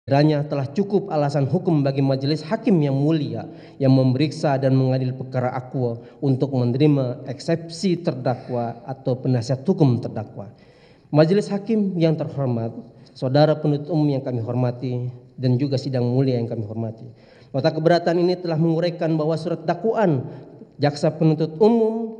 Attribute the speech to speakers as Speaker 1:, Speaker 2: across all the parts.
Speaker 1: Kiranya telah cukup alasan hukum bagi majelis hakim yang mulia yang memeriksa dan mengadili perkara akwa untuk menerima eksepsi terdakwa atau penasihat hukum terdakwa. Majelis hakim yang terhormat, saudara penuntut umum yang kami hormati, dan juga sidang mulia yang kami hormati. Nota keberatan ini telah menguraikan bahwa surat dakwaan jaksa penuntut umum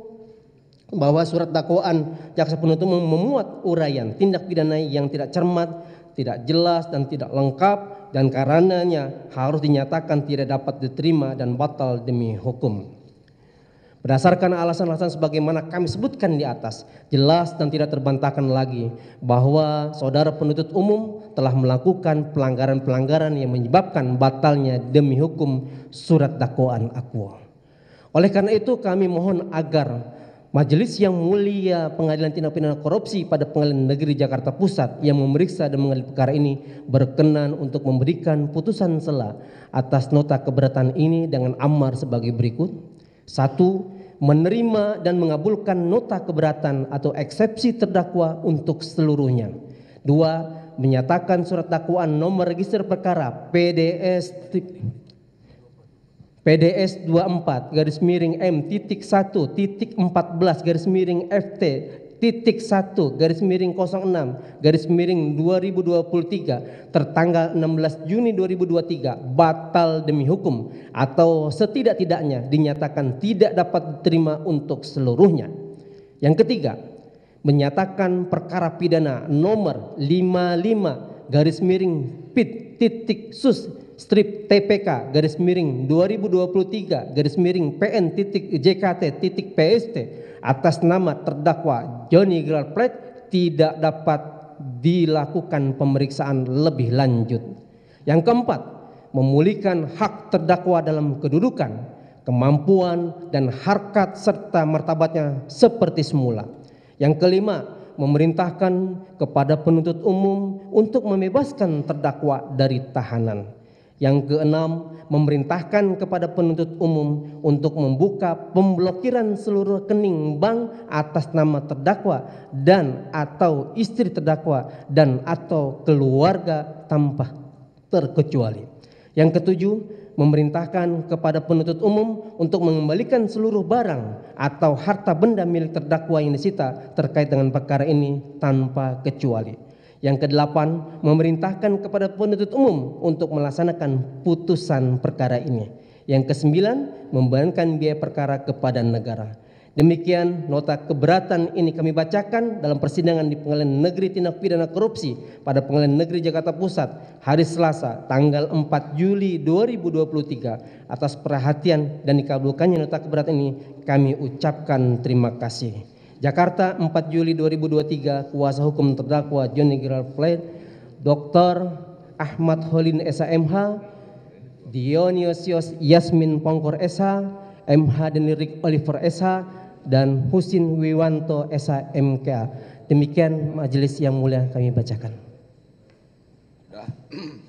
Speaker 1: memuat uraian tindak pidana yang tidak cermat, tidak jelas dan tidak lengkap, dan karenanya harus dinyatakan tidak dapat diterima dan batal demi hukum. Berdasarkan alasan-alasan sebagaimana kami sebutkan di atas, jelas dan tidak terbantahkan lagi bahwa saudara penuntut umum telah melakukan pelanggaran-pelanggaran yang menyebabkan batalnya demi hukum surat dakwaan akwa. Oleh karena itu kami mohon agar Majelis yang mulia Pengadilan Tindak Pidana Korupsi pada Pengadilan Negeri Jakarta Pusat yang memeriksa dan mengadili perkara ini berkenan untuk memberikan putusan sela atas nota keberatan ini dengan amar sebagai berikut. 1. Menerima dan mengabulkan nota keberatan atau eksepsi terdakwa untuk seluruhnya. 2. Menyatakan surat dakwaan nomor register perkara PDS 24-M-1-FT.1-14-06-2023 tertanggal 16 Juni 2023 batal demi hukum atau setidak-tidaknya dinyatakan tidak dapat diterima untuk seluruhnya. Yang ketiga, menyatakan perkara pidana nomor 55-PIT-sus-TPK-2023-PN.JKT.PST atas nama terdakwa Johnny Gerald Plate tidak dapat dilakukan pemeriksaan lebih lanjut. Yang keempat, memulihkan hak terdakwa dalam kedudukan, kemampuan, dan harkat serta martabatnya seperti semula. Yang kelima, memerintahkan kepada penuntut umum untuk membebaskan terdakwa dari tahanan. Yang keenam, memerintahkan kepada penuntut umum untuk membuka pemblokiran seluruh rekening bank atas nama terdakwa dan atau istri terdakwa dan atau keluarga tanpa terkecuali. Yang ketujuh, memerintahkan kepada penuntut umum untuk mengembalikan seluruh barang atau harta benda milik terdakwa yang disita terkait dengan perkara ini tanpa kecuali. Yang kedelapan, memerintahkan kepada penuntut umum untuk melaksanakan putusan perkara ini. Yang kesembilan, membebankan biaya perkara kepada negara. Demikian nota keberatan ini kami bacakan dalam persidangan di Pengadilan Negeri Tindak Pidana Korupsi pada Pengadilan Negeri Jakarta Pusat hari Selasa tanggal 4 Juli 2023. Atas perhatian dan dikabulkannya nota keberatan ini kami ucapkan terima kasih. Jakarta 4 Juli 2023, kuasa hukum terdakwa Johnny Gerald Plate, Dr. Ahmad Holin SH.MH, Dionysius Yasmin Pongkor SH, MH Denirik Oliver SH, dan Husin Wiwanto SH.MK. Demikian majelis yang mulia kami bacakan.